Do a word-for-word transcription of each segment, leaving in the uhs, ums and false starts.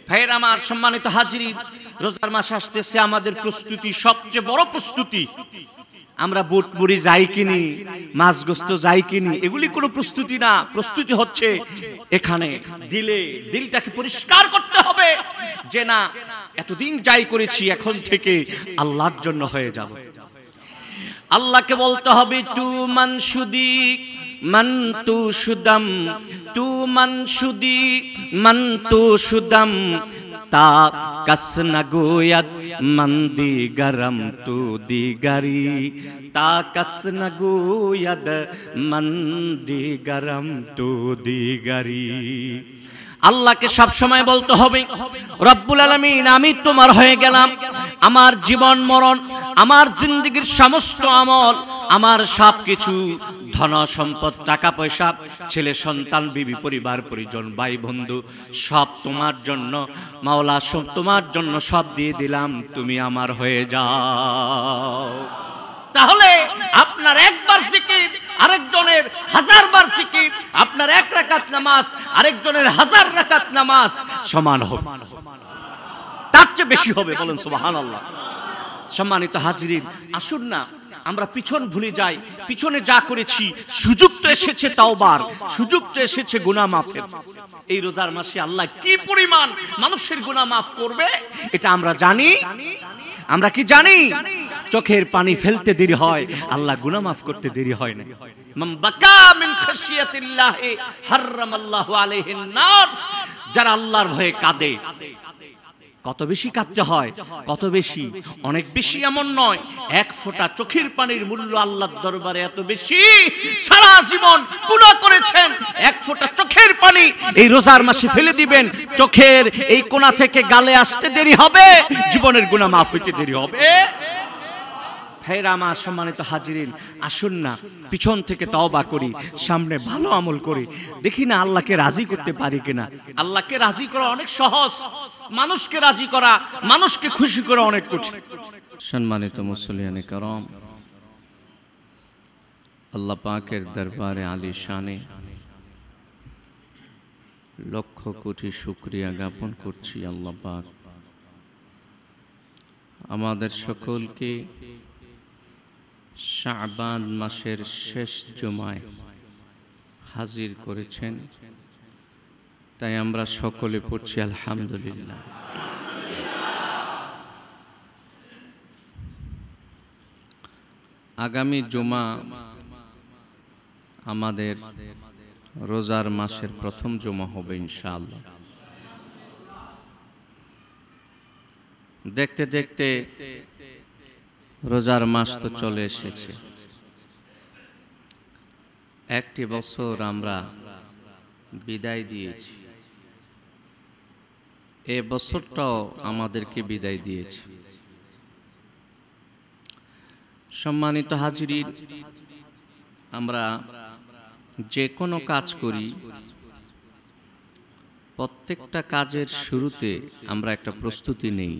ভাইয়ের আমার, সম্মানিত হাজিরিন, রোজার মাস আসতেছে, আমাদের প্রস্তুতি সবচেয়ে বড় প্রস্তুতি। আমরা বুট মুড়ি যাই কিনি, মাছ গোস্ত যাই কিনি, এগুলি কোনো প্রস্তুতি না। প্রস্তুতি হচ্ছে এখানে দিলে, দিলটাকে পরিষ্কার করতে হবে যে না, এতদিন যাই করেছি এখন থেকে আল্লাহর জন্য হয়ে যাব। আল্লাহকে বলতে হবে তু মানসুদি মান তু সুদম, তু মানসুদি মান তু সুদম, তা কাসনা গোয়াত মন্দি গরম তু দিগারি, তা কাসনা গোয়াদ মন্দি গরম তু দিগারি। আল্লাহকে সব সময় বলতে হবে, রব্বুল আলামিন আমি তোমার হয়ে গেলাম। আমার জীবন মরণ, আমার জিন্দেগীর সমস্ত আমল, আমার সব কিছু, ধন সম্পদ, টাকা পয়সা, ছেলে সন্তান, বিবি পরিবার পরিজন, ভাই বন্ধু, সব তোমার জন্য মাওলা, সব তোমার জন্য সব দিয়ে দিলাম, তুমি আমার হয়ে যাও। তাহলে আপনার একবার জিকির আরেকজনের হাজার বার জিকির, আপনার এক রাকাত নামাজ আরেকজনের হাজার রাকাত নামাজ সমান হবে, তার চেয়ে বেশি হবে। বলেন সুবহানাল্লাহ। সম্মানিত হাজিরিন, আসুন না আমরা পিছন ভুলে যাই। পিছনে যা করেছি, সুযোগ তো এসেছে তাওবার, সুযোগ তো এসেছে গুনাহ মাফের। এই রোজার মাসে আল্লাহ কি পরিমাণ মানুষের গুনাহ মাফ করবে এটা আমরা জানি। আমরা কি জানি? চোখের পানি ফেলতে দেরি হয়, আল্লাহ গুনাহ মাফ করতে দেরি হয় না। মান বাকা মিন খাশিয়াতিল্লাহি হারামাল্লাহু আলাইহিন নার। যারা আল্লাহর ভয়ে কাঁদে, কত বেশি কাঁদতে হয়, কত বেশি, অনেক বেশি এমন নয়, এক ফোঁটা চোখের পানির মূল্য আল্লাহর দরবারে এত বেশি। সারা জীবন গুনাহ করেছেন, এক ফোঁটা চোখের পানি এই রোজার মাসে ফেলে দিবেন, চোখের এই কোণা থেকে গালে আসতে দেরি হবে, জীবনের গুনাহ মাফ হইতে দেরি হবে। ভাইরা আমার, সম্মানিত হাজিরিন, আসুন না পিছন থেকে তওবা করি, সামনে ভালো আমল করি, দেখি না আল্লাহকে রাজি করতে পারি কিনা। আল্লাহকে রাজি করা অনেক সহজ, মানুষকে রাজি করা, মানুষকে খুশি করা অনেক কঠিন। সম্মানিত মুসল্লিয়ানে کرام, আল্লাহ পাকের দরবারে আলী শানে লক্ষ কোটি শুকরিয়া জ্ঞাপন করছি। আল্লাহ পাক আমাদের সকলকে শাবান মাসের শেষ জুমায় হাজির করেছেন, তাই আমরা সকলে পড়ছি আলহামদুলিল্লাহ। আগামী জুমা আমাদের রোজার মাসের প্রথম জুমা হবে ইনশাআল্লাহ। দেখতে দেখতে রোজার মাস তো চলে এসেছে। একটি বছর আমরা বিদায় দিয়েছি, এ বছরটাও আমাদেরকে বিদায় দিয়েছে। সম্মানিত হাজিরিন, আমরা যে কোনো কাজ করি, প্রত্যেকটা কাজের শুরুতে আমরা একটা প্রস্তুতি নেই।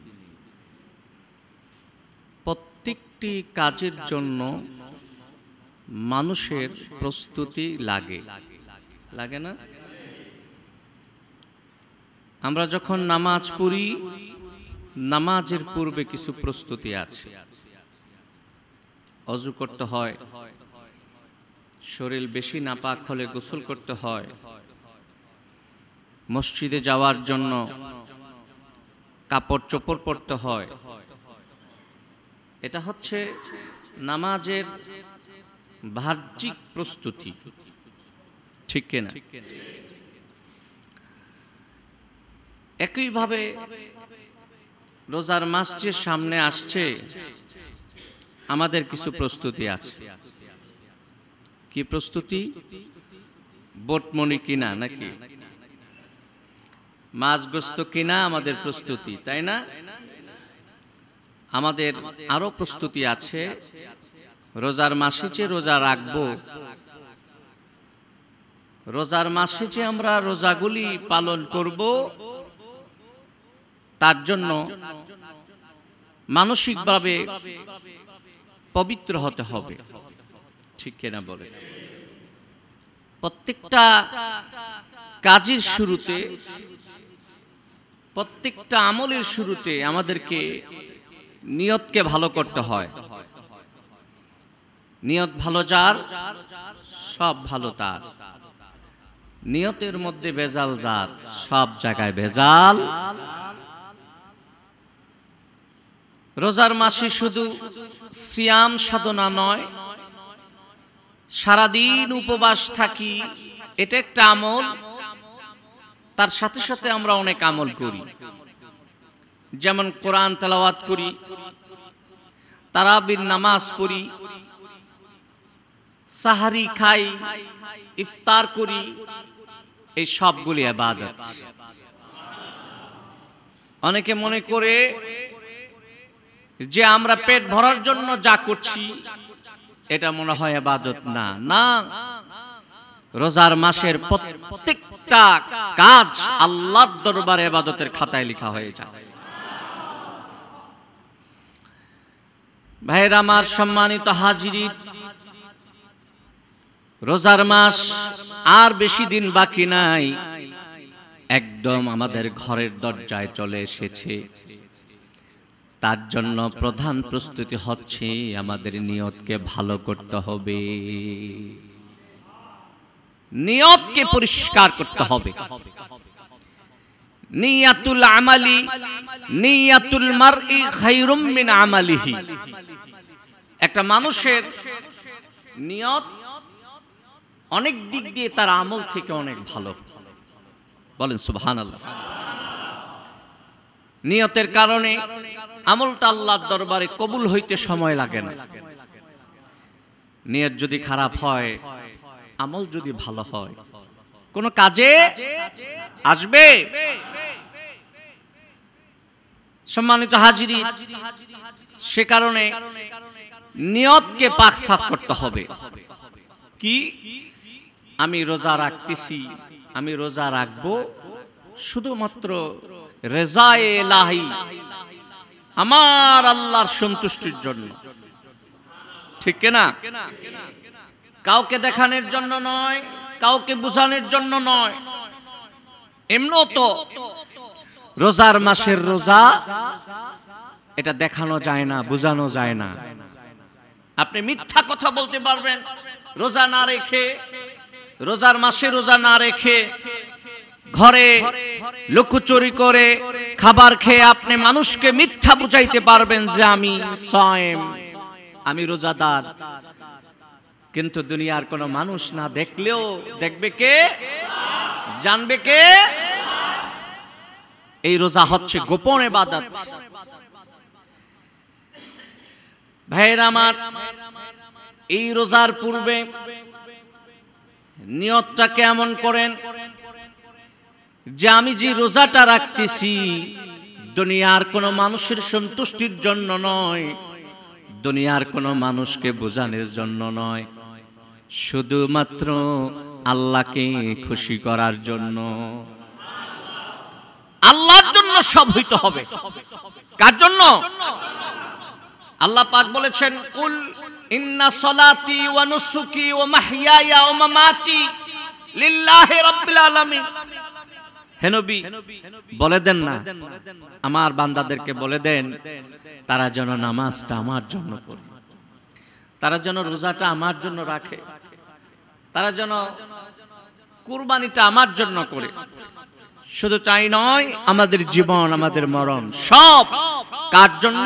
প্রত্যেকটি কাজের জন্য মানুষের প্রস্তুতি লাগে, লাগে না? আমরা যখন নামাজ পড়ি, নামাজের পূর্বে কিছু প্রস্তুতি আছে। অজু করতে হয়, শরীর বেশি নাপাক হলে গোসল করতে হয়, মসজিদে যাওয়ার জন্য কাপড় চোপড় পরতে হয়। এটা হচ্ছে নামাজের বাহ্যিক প্রস্তুতি, ঠিক কিনা? একইভাবে রোজার মাস যে সামনে আসছে, আমাদের কিছু প্রস্তুতি আছে। কি প্রস্তুতি? বোটমনি কিনা, নাকি মাছ গোস্ত কিনা আমাদের প্রস্তুতি, তাই না? আমাদের আরো প্রস্তুতি আছে। রোজার মাসে যে রোজা রাখবো, রোজার মাসে যে আমরা রোজাগুলি পালন করব, তার জন্য মানসিকভাবে পবিত্র হতে হবে, ঠিক কিনা বলে? প্রত্যেকটা কাজের শুরুতে প্রত্যেকটা আমলের শুরুতে আমাদেরকে নিয়তকে ভালো করতে হয়। নিয়ত ভালো যার সব ভালো তার। নিয়তের মধ্যে ভেজাল যার সব জায়গায় ভেজাল। রোজার মাসে শুধু সিয়াম সাধনা নয়, সারাদিন উপবাস থাকি, এটা একটা আমল। তার সাথে সাথে আমরা অনেক আমল করি, যেমন কোরআন তেলাওয়াত করি, তারাবির নামাজ পড়ি, সাহারি খাই, ইফতার করি, এই সবগুলি ইবাদত। অনেকে মনে করে যে আমরা পেট ভরার জন্য যা করছি এটা মনে হয় ইবাদত না। না, রোজার মাসের প্রত্যেকটা কাজ আল্লাহর দরবারে ইবাদতের খাতায় লেখা হয়ে যায়। ভাইরা আমার, সম্মানিত হাজিরিন, রোজার মাস আর বেশি দিন বাকি নাই, একদম আমাদের ঘরের দরজায় চলে এসেছে। তার জন্য প্রধান প্রস্তুতি হচ্ছে আমাদের নিয়তকে ভালো করতে হবে, নিয়তকে পরিষ্কার করতে হবে। নিয়াতুল আমালি নিয়াতুল মারই খায়রুম মিন আমালিহি। একটা মানুষের নিয়ত অনেক দিক দিয়ে তার আমল থেকে অনেক ভালো। বলেন সুবহানাল্লাহ। নিয়তের কারণে আমলটা আল্লাহর দরবারে কবুল হইতে সময় লাগে না। নিয়ত যদি খারাপ হয়, আমল যদি ভালো হয়, কোন কাজে আসবে? সম্মানিত হাজিরিন, সে কারণে নিয়তকে পাক সাফ করতে হবে। কি? আমি রোজা রাখতেছি, আমি রোজা রাখবো শুধুমাত্র রেজায়ে ইলাহি, আমার আল্লাহর সন্তুষ্টির জন্য। ঠিক কিনা? কাউকে দেখানোর জন্য নয়, কাউকে বোঝানোর জন্য নয়। এমনও তো রোজার মাসের রোজা এটা দেখানো যায় না, বোঝানো যায় না। আপনি মিথ্যা কথা বলতে পারবেন রোজা না রেখে, রোজার মাসে রোজা না রেখে ঘরে লুকোচুরি করে খাবার খেয়ে আপনি মানুষকে মিথ্যা বুঝাইতে পারবেন যে আমি সায়েম, আমি রোজাদার। কিন্তু দুনিয়ার কোনো মানুষ না দেখলেও দেখবে কে? জানবে কে? এই রোজা হচ্ছে গোপন ইবাদত। ভাইরা আমার, এই রোজার পূর্বে নিয়তটা কেমন করেন যে আমি যে রোজাটা রাখতেছি দুনিয়ার কোনো মানুষের সন্তুষ্টির জন্য নয়, দুনিয়ার কোনো মানুষকে বোঝানোর জন্য নয়, শুধুমাত্র আল্লাহকে খুশি করার জন্য। আল্লাহর জন্য সব হইতে হবে। কার জন্য? আল্লাহ পাক বলেছেন, কুল ইন্না সলাতি ওয়া নুসুকি ওয়া মাহইয়ায়া ওয়া মামাতি লিল্লাহি রাব্বিল আলামিন। হে নবী, বলে দেন না, আমার বান্দাদেরকে বলে দেন তারা যেন নামাজটা আমার জন্য পড়ে, তারা যেন রোজাটা আমার জন্য রাখে, তারা যেন কুরবানিটা আমার জন্য করে। শুধু তাই নয়, আমাদের জীবন, আমাদের মরণ সব কার জন্য?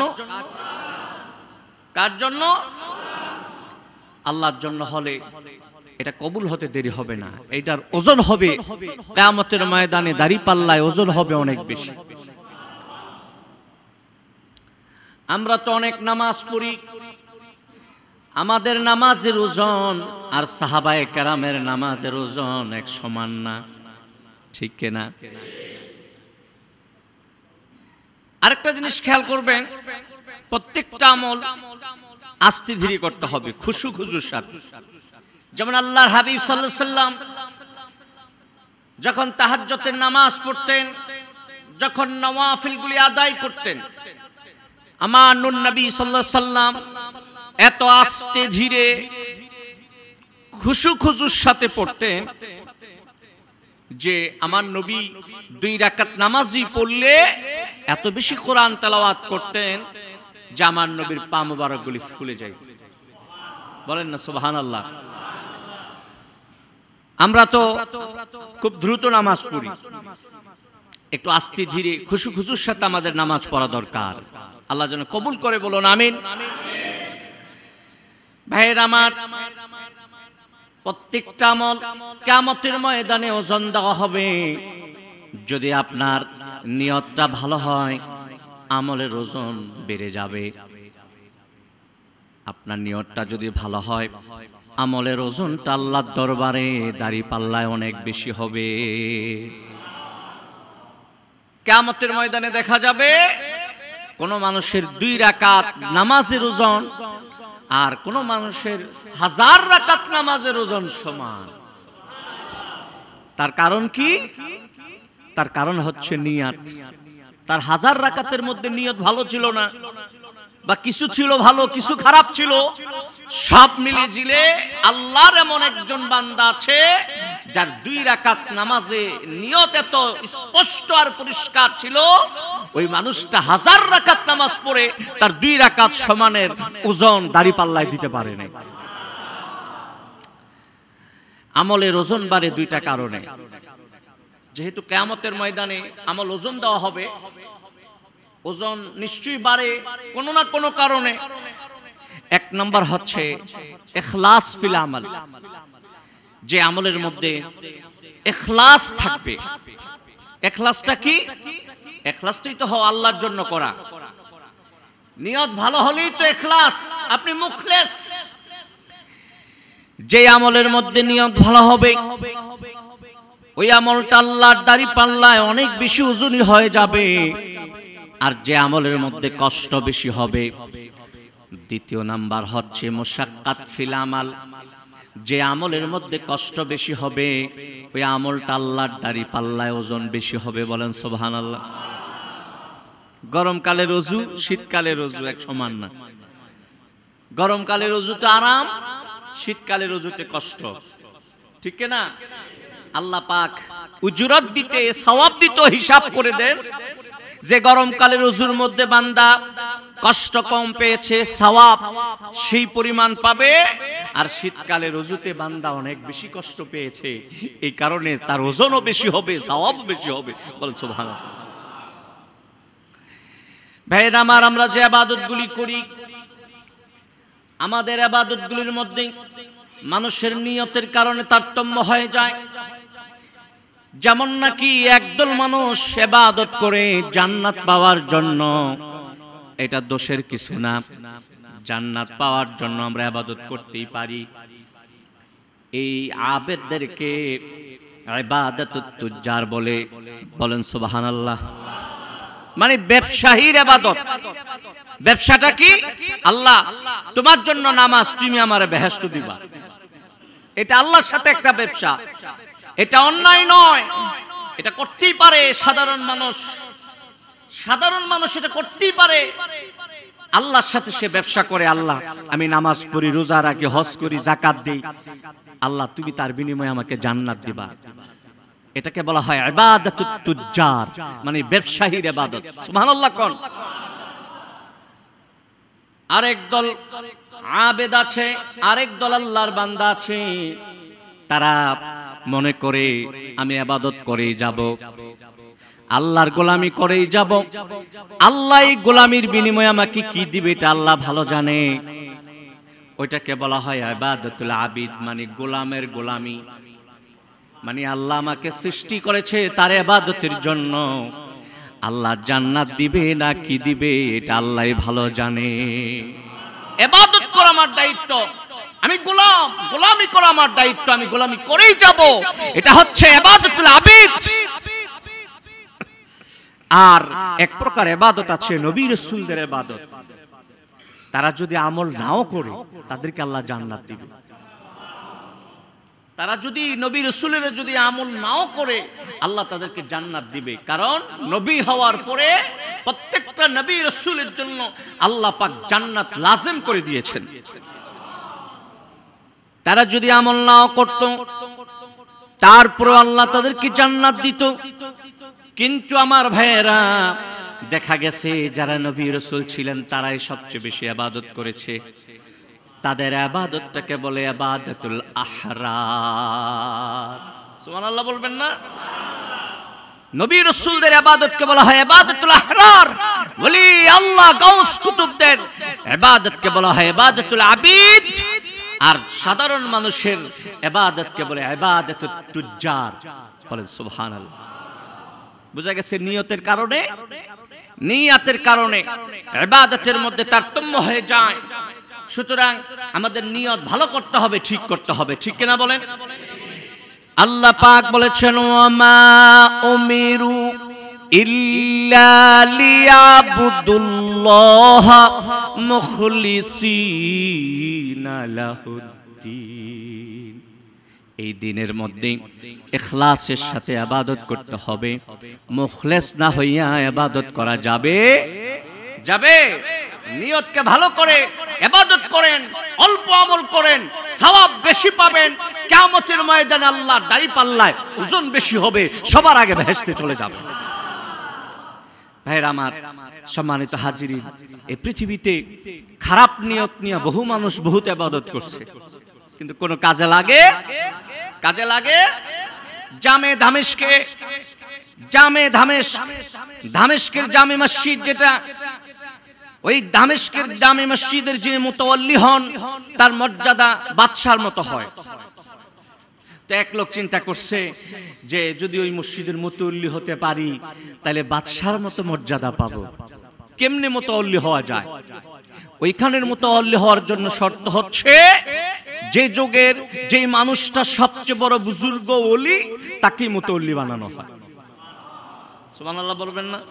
কার জন্য? আল্লাহর জন্য হলে এটা কবুল হতে দেরি হবে না। এটার ওজন হবে কিয়ামতের ময়দানে, দাঁড়িপাল্লায় ওজন হবে অনেক বেশি। আমরা তো অনেক নামাজ পড়ি, আমাদের নামাজের ওজন আর সাহাবায়ে কেরামের নামাজের ওজন এক সমান না। ঠিক কিনা? আরেকটা জিনিস খেয়াল করবেন, প্রত্যেকটা আমল আস্তে ধীরে করতে হবে, খুশু খুশুর সাথে। যেমন আল্লাহর হাবিব সাল্লাল্লাহু আলাইহি সাল্লাম যখন তাহাজ্জুদের নামাজ পড়তেন, যখন নওয়াফিলগুলি আদায় করতেন, আমার নূর নবী সাল্লাল্লাহু আলাইহি সাল্লাম এত আস্তে ধীরে খুশু খুশুর সাথে পড়তেন যে আমার নবী দুই রাকাত নামাজই পড়লে এত বেশি কোরআন তেলাওয়াত করতেন যে আমার নবীর পা মোবারকগুলি ফুলে যায়। বলেন না সুবহানাল্লাহ। আমরা তো খুব দ্রুত নামাজ পড়ি, একটু আস্তে ধীরে খুশু খুশুর সাথে আমাদের নামাজ পড়া দরকার। আল্লাহ যেন কবুল করে, বলুন আমিন। ভাইয়ের আমার, প্রত্যেকটা আমল কিয়ামতের ময়দানে ওজন দেওয়া হবে। যদি আপনার নিয়তটা ভালো হয়, আমলের ওজন বেড়ে যাবে। আপনার নিয়তটা যদি ভালো হয়, আমলের ওজনটা আল্লাহর দরবারে দাড়ি পাল্লায় অনেক বেশি হবে। কিয়ামতের ময়দানে দেখা যাবে কোন মানুষের দুই রাকাত নামাজের ওজন আর কোন মানুষের হাজার রাকাত নামাজের ওজন সমান। তার কারণ কি? তার কারণ হচ্ছে নিয়ত। তার হাজার রাকাতের মধ্যে নিয়ত ভালো ছিল না, বা কিছু ছিল ভালো, কিছু খারাপ ছিল, সব মিলে জিলে আল্লাহর এমন একজন বান্দা আছে যার দুই রাকাত নামাজে নিয়ত এত স্পষ্ট আর পরিষ্কার ছিল, ওই মানুষটা হাজার রাকাত নামাজ পড়ে তার দুই রাকাত সমানের ওজন দাড়ি পাল্লায় দিতে পারে না। আমলের ওজন বাড়ে দুইটা কারণে। যেহেতু কিয়ামতের ময়দানে আমল ওজন দেওয়া হবে, ওজন নিশ্চয়ই বাড়ে কোনো না কোনো কারণে। এক নম্বর হচ্ছে ইখলাস ফিল আমল, যে আমলের মধ্যে ইখলাস থাকবে। ইখলাসটা কি? ইখলাসটাই তো হয় আল্লাহর জন্য করা। নিয়ত ভালো হলেই তো ইখলাস, আপনি মুখলেস। যে আমলের মধ্যে নিয়ত ভালো হবে, ওই আমলটা আল্লাহর দাড়ি পাল্লায় অনেক বেশি ওজনই হয়ে যাবে। আর যে আমলের মধ্যে কষ্ট বেশি হবে, দ্বিতীয় নাম্বার হচ্ছে মুশাক্কাত ফিল আমাল, যে আমলের মধ্যে কষ্ট বেশি হবে, ওই আমলটা আল্লাহর দাড়ি পাল্লায় ওজন বেশি হবে। বলেন সুবহানাল্লাহ। গরমকালের ওযু, শীতকালের ওযু এক সমান না। গরমকালের ওযুতে আরাম, শীতকালের ওযুতে কষ্ট, ঠিক না? আল্লাহ পাক উজরত দিতে, সওয়াব দিতে হিসাব করে দেন যে গরমকালের ওযুর মধ্যে বান্দা কষ্ট কম পেয়েছে, সওয়াব সেই পরিমাণ পাবে। আর শীতকালের ওযুতে বান্দা অনেক বেশি কষ্ট পেয়েছে, এই কারণে তার ওজনও বেশি হবে, সওয়াব বেশি হবে। বলেন সুবহানাল্লাহ। ভাইরা আমার, আমরা যে ইবাদতগুলি করি, আমাদের ইবাদতগুলির মধ্যে মানুষের নিয়তের কারণে তারতম্য হয়ে যায়। যেমন নাকি একদল মানুষ ইবাদত করে জান্নাত পাওয়ার জন্য, এটা দোষের কিছু না। জান্নাত পাওয়ার জন্য আমরা ইবাদত করতেই পারি। এই আবেদদেরকে ইবাদাতুত তুজ্জার বলে। বলেন সুবহানাল্লাহ। মানে ব্যবসায়ীর ইবাদত। ব্যবসাটা কি? আল্লাহ তোমার জন্য নামাজ, তুমি আমারে বেহেশত দিবা। এটা আল্লাহর সাথে একটা ব্যবসা। এটা অন্যায় নয়, এটা করতেই পারে সাধারণ মানুষ। সাধারণ মানুষ এটা করতেই পারে। আল্লাহর সাথে সে ব্যবসা করে। আল্লাহ আমি নামাজ পড়ি, রোজা রাখি, হজ করি, যাকাত দেই, আল্লাহ তুমি তার বিনিময়ে আমাকে জান্নাত দিবা। এটাকে বলা হয় ইবাদাতুত তুজ্জার, মানে ব্যবসায়ীর ইবাদত। সুবহানাল্লাহ কোন। আরেক দল আবেদ আছে, আরেক দল আল্লাহর বান্দা আছে, তারা মনে করে আমি ইবাদত করেই যাব, আল্লাহর গোলামি করেই যাব, আল্লাহ এই গোলামির বিনিময়ে আমাকে কি দিবে এটা আল্লাহ ভালো জানে। ওইটাকে বলা হয় ইবাদাতুল আবিদ, মানে গোলামের গোলামি। মানে আল্লাহ আমাকে সৃষ্টি করেছে তার ইবাদতের জন্য, আল্লাহ জান্নাত দিবে না কি দিবে এটা আল্লাহই ভালো জানে। ইবাদত করা আমার দায়িত্ব, আমি গোলাম, গোলামি করা আমার দায়িত্ব, আমি গোলামি করেই যাব, এটা হচ্ছে ইবাদাতুল আবিদ। আর এক প্রকার ইবাদত আছে নবী রাসূলদের ইবাদত। তারা যদি আমল নাও করে তাদেরকে আল্লাহ জান্নাত দিবে। তারা যদি নবী রাসূলের যদি আমল নাও করে আল্লাহ তাদেরকে জান্নাত দিবে। কারণ নবী হওয়ার পরে প্রত্যেকটা নবী রাসূলের জন্য আল্লাহ পাক জান্নাত লাজিম করে দিয়েছেন। তারা যদি আমল নাও করত তারপর আল্লাহ তাদেরকে জান্নাত দিত। কিন্তু আমার ভাইয়েরা, দেখা গেছে যারা নবী রাসূল ছিলেন তারাই সবচেয়ে বেশি ইবাদত করেছে। তাদের ইবাদতটাকে বলে ইবাদতুল আহরার। সুবহানাল্লাহ বলবেন না? নবী রাসূলদের ইবাদতকে বলা হয় ইবাদতুল আহরার। ওলি আল্লাহ গাউস কুতুবদের ইবাদতকে বলা হয় ইবাদতুল আবিদ। আর সাধারণ মানুষের ইবাদতকে বলে ইবাদতুত তুজ্জার। বলেন সুবহানাল্লাহ। বুঝা গেছে? নিয়তের কারণে, নিয়াতের কারণে ইবাদতের মধ্যে তারতম্য হয়ে যায়। সুতরাং আমাদের নিয়ত ভালো করতে হবে, ঠিক করতে হবে, ঠিক কিনা বলেন? আল্লাহ পাক বলেছেন, ওয়ামা উমিরু ইল্লা লিয়াবুদুল্লাহা মুখলিসিনা লাহুদ্দিন। এই দিনের মধ্যে ইখলাসের সাথে ইবাদত করতে হবে। মুখলেস না হইয়া ইবাদত করা যাবে যাবে নিয়তকে ভালো করে ইবাদত করেন, অল্প আমল করেন, সওয়াব বেশি পাবেন। কিয়ামতের ময়দানে আল্লাহর দাঁড়িপাল্লায় ওজন বেশি হবে, সবার আগে বেহেশতে চলে যাবে। ভাইরা আমার, সম্মানিত হাজিরিন, এই পৃথিবীতে খারাপ নিয়ত নিয়ে বহু মানুষ বহুত ইবাদত করছে, কিন্তু কোন কাজে লাগে কাজে লাগে জামে দামেস্কে জামে দামেস্ক দামেস্কের জামে মসজিদ, যেটা ওই দামেস্কের জামে মসজিদের যে মুতাওয়াল্লি হন তার মর্যাদা বাদশার মতো হয়। তো এক লোক চিন্তা করছে যে যদি ওই মসজিদের মুতাওয়াল্লি হতে পারি তাহলে বাদশার মতো মর্যাদা পাবো। কেমনে মুতাওয়াল্লি হওয়া যায়? ওইখানের মুতাওয়াল্লি হওয়ার জন্য শর্ত হচ্ছে যে যুগের যে মানুষটা সবচেয়ে বড় বুজুর্গ ওলি তাকে মুতাওয়াল্লি বানানো হয়। সুবহানাল্লাহ বলবেন না?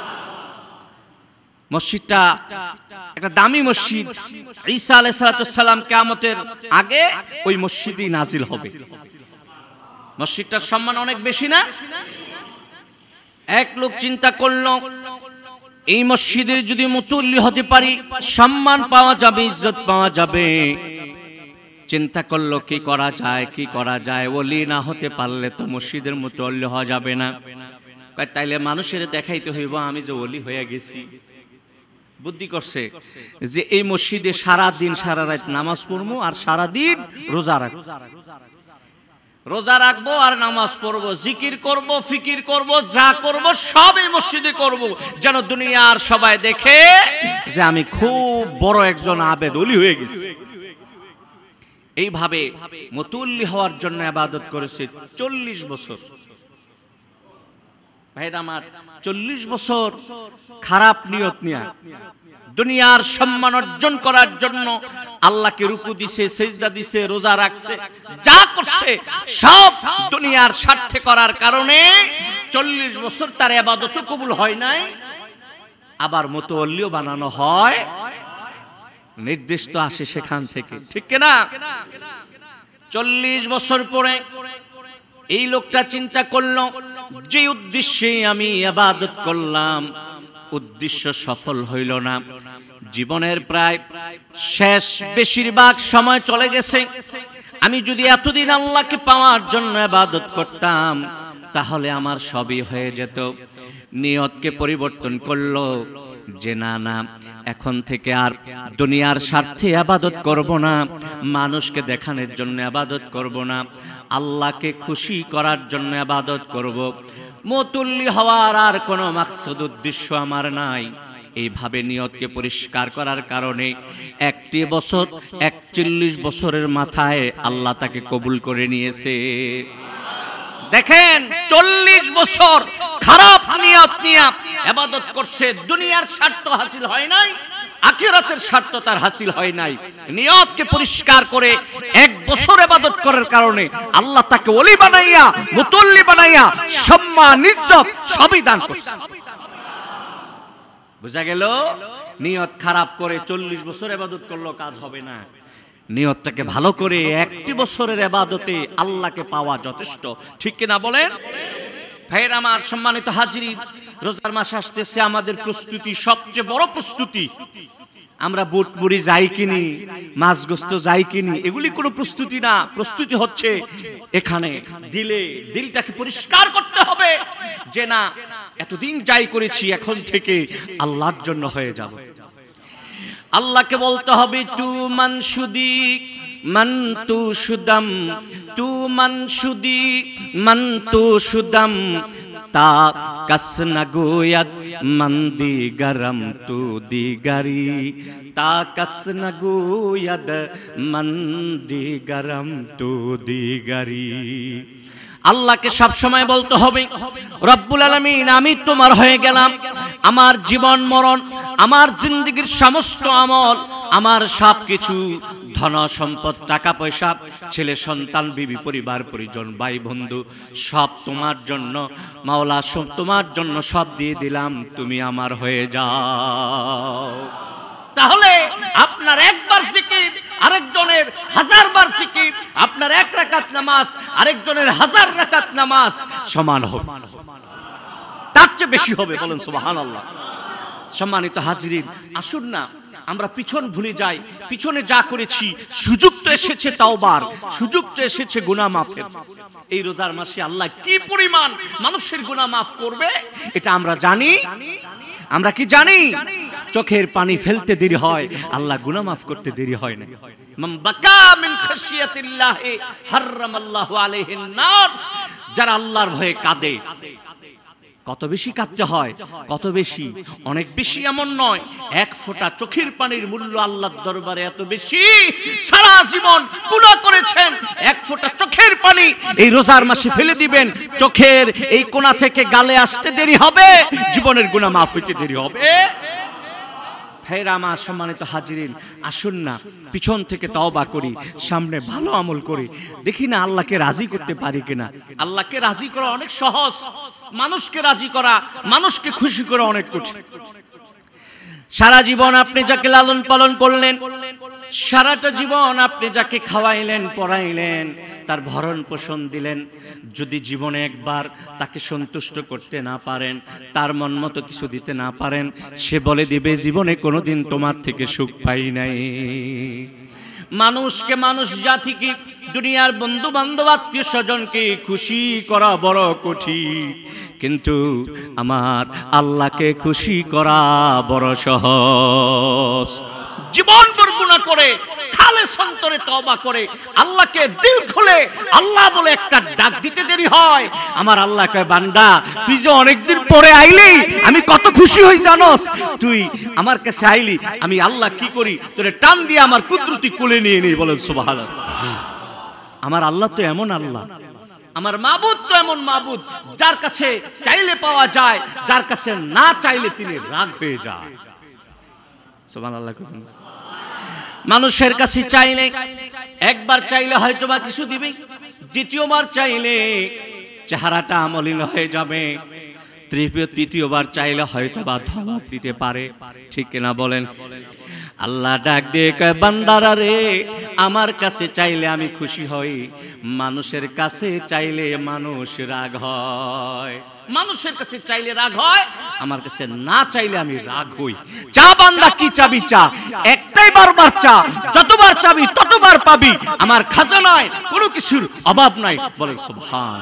মসজিদটা একটা দামি মসজিদ। ঈসা আলাইহিস সালাম কিয়ামতের আগে ওই মসজিদই নাজিল হবে। মসজিদটার সম্মান অনেক বেশি না? এক লোক চিন্তা করলো এই মসজিদের যদি মুতাওয়াল্লি হতে পারি সম্মান পাওয়া যাবে, ইজ্জত পাওয়া যাবে। চিন্তা করলো কি করা যায়, কি করা যায়। ওলি না হতে পারলে তো মসজিদের মুতাওয়াল্লি হওয়া যাবে না। কয় তাইলে মানুষের দেখাইতে হইব আমি যে ওলি হয়ে গেছি। বুদ্ধি করছে যে এই মসজিদে সারা দিন সারা রাত নামাজ পড়বো আর সারা দিন রোজা রাখবো রোজা রাখবো আর নামাজ পড়বো, জিকির করব, ফিকির করব, যা করব সব এই মসজিদে করব, যেন দুনিয়ার সবাই দেখে যে আমি খুব বড় একজন আবেদ ওলি হয়ে গেছি। এইভাবে মুতাওয়াল্লি হওয়ার জন্য ইবাদত করেছে চল্লিশ বছর। ভাইরা আমার, চল্লিশ বছর খারাপ নিয়ত নিয়ে দুনিয়ার সম্মান অর্জন করার জন্য আল্লাহকে রুকু দিছে, সিজদা দিছে, রোজা রাখছে, যা করছে সব দুনিয়ার স্বার্থে করার কারণে চল্লিশ বছর তার ইবাদত কবুল হয় নাই। আবার মুতাওয়াল্লিও বানানো হয়, নির্দেশ তো আসে সেখান থেকে, ঠিক কিনা? চল্লিশ বছর পরে এই লোকটা চিন্তা করলো যে উদ্দেশ্যে আমি ইবাদত করলাম উদ্দেশ্য সফল হইল না। জীবনের প্রায় শেষ বেশিরভাগ সময় চলে গেছে। আমি যদি এতদিন আল্লাহকে পাওয়ার জন্য ইবাদত করতাম তাহলে আমার সবই হয়ে যেত। নিয়তকে পরিবর্তন করলো যে না না, এখন থেকে আর দুনিয়ার স্বার্থে ইবাদত করব না, মানুষকে দেখানোর জন্য ইবাদত করব না, আল্লাহকে খুশি করার জন্য ইবাদত করব। মুতাওয়াল্লি হওয়ার আর কোনো মাকসুদ উদ্দেশ্য আমার নাই। এইভাবে নিয়তকে পরিষ্কার করার কারণে একটি বছর একচল্লিশ বছরের মাথায় আল্লাহ তাকে কবুল করে নিয়েছে। দেখেন, চল্লিশ বছর খারাপ নিয়ত নিয়ে ইবাদত করছে, দুনিয়ার স্বার্থ হাসিল হয় নাই, আখিরাতের স্বার্থ তার হাসিল হয় নাই। নিয়তকে পরিষ্কার করে এক বছর ইবাদত করার কারণে আল্লাহ তাকে ওলি বানাইয়া, মুতাওয়াল্লি বানাইয়া সম্মান ইজ্জত সবই দান করছে। বুঝা গেল? নিয়ত খারাপ করে চল্লিশ বছর ইবাদত করলো কাজ হবে না। নিয়তটাকে ভালো করে একটি বছরের ইবাদতে আল্লাহকে পাওয়া যথেষ্ট, ঠিক কিনা বলেন? ভাইয়ের আমার, সম্মানিত হাজিরিন, রোজার মাস আসতেছে, আমাদের প্রস্তুতি সবচেয়ে বড় প্রস্তুতি আমরা বুট মুড়ি যাই কিনি, মাছ গোস্ত যাই কিনি, এগুলি কোনো প্রস্তুতি না। প্রস্তুতি হচ্ছে এখানে দিলে, দিলটাকে পরিষ্কার করতে হবে যে না, এতদিন যাই করেছি এখন থেকে আল্লাহর জন্য হয়ে যাব। আল্লাহকে বলতে হবে তু মানসুদি মান তু সুদম, তু মানসুদি মান তু সুদম, তা কাসনা গোয়াত মন্দি গরম তু দিগারি, তা কাসনা গোয়াদ মন্দি গরম তু দিগারি। আল্লাহকে সব সময় বলতে হবে রব্বুল আলামিন আমি তোমার হয়ে গেলাম, আমার জীবন মরণ, আমার জিন্দেগীর সমস্ত আমল, আমার সব কিছু ধন সম্পদ, টাকা পয়সা, ছেলে সন্তান, বিবি, পরিবার পরিজন, ভাই বন্ধু সব তোমার জন্য মাওলা, সব তোমার জন্য সব দিয়ে দিলাম, তুমি আমার হয়ে যাও। তাহলে আপনার একবার জিকির আরেকজনের হাজার বার জিকির, আপনার এক রাকাত নামাজ আরেকজনের হাজার রাকাত নামাজ সমান হবে, তার চেয়ে বেশি হবে। বলেন সুবহানাল্লাহ। সম্মানিত হাজিরিন, আসুন না আমরা পিছন ভুলে যাই। পিছনে যা করেছি, সুযোগ তো এসেছে তাওবার, সুযোগ তো এসেছে গুনাহ মাফের। এই রোজার মাসে আল্লাহ কি পরিমাণ মানুষের গুনাহ মাফ করবে এটা আমরা জানি। আমরা কি জানি? চোখের পানি ফেলতে দেরি হয়, আল্লাহ গুনাহ মাফ করতে দেরি হয় না। মান বাকা মিন খাশিয়াতিল্লাহি হারামাল্লাহু আলাইহিন নার, যারা আল্লাহর ভয়ে কাঁদে। কত বেশি কাঁদতে হয়, কত বেশি, অনেক বেশি এমন নয়। এক ফোঁটা চোখের পানির মূল্য আল্লাহর দরবারে এত বেশি, সারা জীবন গুনাহ করেছেন, এক ফোঁটা চোখের পানি এই রোজার মাসে ফেলে দিবেন, চোখের এই কোণা থেকে গালে আসতে দেরি হবে, জীবনের গুনাহ মাফ হইতে দেরি হবে। ভাইরা আমার, সম্মানিত হাজিরিন, আসুন না পিছন থেকে তওবা করি, সামনে ভালো আমল করি, দেখি না আল্লাহকে রাজি করতে পারি কিনা। আল্লাহকে রাজি করা অনেক সহজ, মানুষকে রাজি করা, মানুষকে খুশি করা অনেক কঠিন। সারা জীবন আপনি যাকে লালন পালন করলেন, সারাটা জীবন আপনি যাকে খাওয়াইলেন পড়াইলেন, তার ভরণ পোষণ দিলেন, যদি জীবনে একবার তাকে সন্তুষ্ট করতে না পারেন, তার মন মতো কিছু দিতে না পারেন, সে বলে দিবে জীবনে কোনোদিন তোমার থেকে সুখ পাই নাই। মানুষকে, মানুষ জাতিকে, দুনিয়ার বন্ধু বান্ধব আত্মীয় স্বজনকে খুশি করা বড় কঠিন, কিন্তু আমার আল্লাহকে খুশি করা বড় সহজ। জীবন ভর গুনাহ করে, খালেস অন্তরে তওবা করে, আল্লাহকে দিল খুলে আল্লাহ বলে একটা ডাক দিতে দেরি হয়। আমার আল্লাহ কয়, বান্দা তুই যে অনেকদিন পরে আইলি, আমি কত খুশি হই জানোস? তুই আমার কাছে আইলি, আমি আল্লাহ কি করি, তোরে টান দিয়ে আমার কুদরতি কোলে নিয়ে নেই। বলেন সুবহানাল্লাহ। আমার আল্লাহ তো এমন আল্লাহ, আমার মাবুদ তো এমন মাবুদ, যার কাছে চাইলে পাওয়া যায়, যার কাছে না চাইলে তিনি রাগ হয়ে যায়। সুবহানাল্লাহ। মানুষের কাছে চাইলে, একবার চাইলে হয়তো বা কিছু দিবে, দ্বিতীয়বার চাইলে চেহারাটা আমলিন হয়ে যাবে, তৃতীয়বার চাইলে হয়তো বা ধমক দিতে পারে, ঠিক কিনা বলেন? আল্লাহ ডাক দিয়ে কয়, বান্দারা রে, আমার কাছে চাইলে আমি খুশি হই, মানুষের কাছে চাইলে মানুষ রাগ হয়। মানুষের কাছে চাইলে রাগ হয়, আমার কাছে না চাইলে আমি রাগ হই। চা বান্দা, কি চাবি চা, একটাই বারবার চা, যতবার চাবি ততবার পাবি, আমার খাজানায় কোনো কিছুর অভাব নাই। বলেন সুবহান,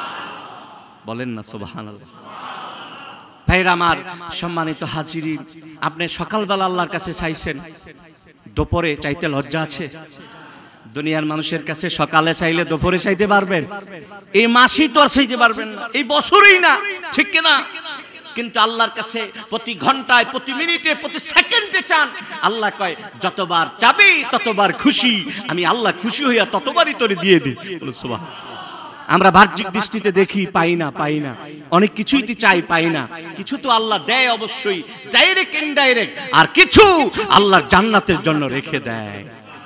বলেন না সুবহানাল্লাহ। ভাইরা আমার, সম্মানিত হাজিরিন, আপনি সকালবেলা আল্লাহর কাছে চাইছেন, দুপুরে চাইতে লজ্জা আছে? দুনিয়ার মানুষের কাছে সকালে চাইলে দুপুরে চাইতে পারবেন? এই মাসেই তো আর চাইতে পারবেন না, এই বছরই না, ঠিক কিনা? কিন্তু আল্লাহর কাছে প্রতি ঘন্টায়, প্রতি মিনিটে, প্রতি সেকেন্ডে চান। আল্লাহ কয়, যতবার চাবি ততবার খুশি, আমি আল্লাহ খুশি হইয়া ততবারই তোরে দিয়ে দিই। সুবহানাল্লাহ। আমরা বাহ্যিক দৃষ্টিতে দেখি, পাই না, পাই না, অনেক কিছুই তো চাই, পাই না। কিছু তো আল্লাহ দেয় অবশ্যই, ডাইরেক্ট ইনডাইরেক্ট, আর কিছু আল্লাহর জান্নাতের জন্য রেখে দেয়।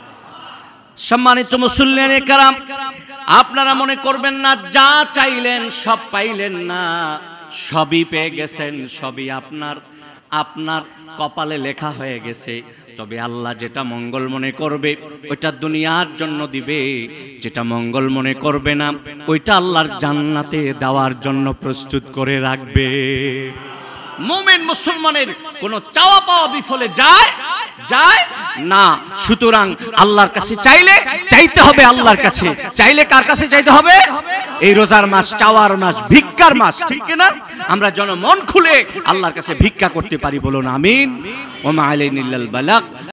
সম্মানিত মুসল্লিয়ানে কেরাম, আপনারা মনে করবেন না যা চাইলেন সব পাইলেন না, সবই পেয়ে গেছেন, সবই আপনার আপনার কপালে লেখা হয়ে গেছে। তবে আল্লাহ যেটা মঙ্গল মনে করবে ওইটা দুনিয়ার জন্য দিবে, যেটা মঙ্গল মনে করবে না ওইটা আল্লাহর জান্নাতে দেওয়ার জন্য প্রস্তুত করে রাখবে। মুমিন মুসলমানের কোনো চাওয়া পাওয়া বিফলে যায় যায় না। সুতরাং আল্লাহর কাছে চাইলে চাইতে হবে আল্লাহর কাছে। চাইলে কার কাছে চাইতে হবে? এই রোজার মাস চাওয়ার মাস, ভিক্ষার মাস, ঠিক না? আমরা যেন মন খুলে আল্লাহর কাছে ভিক্ষা করতে পারি, বলুন আমিন। ওয়া মা আলাইনা ইল্লাল বালাগ।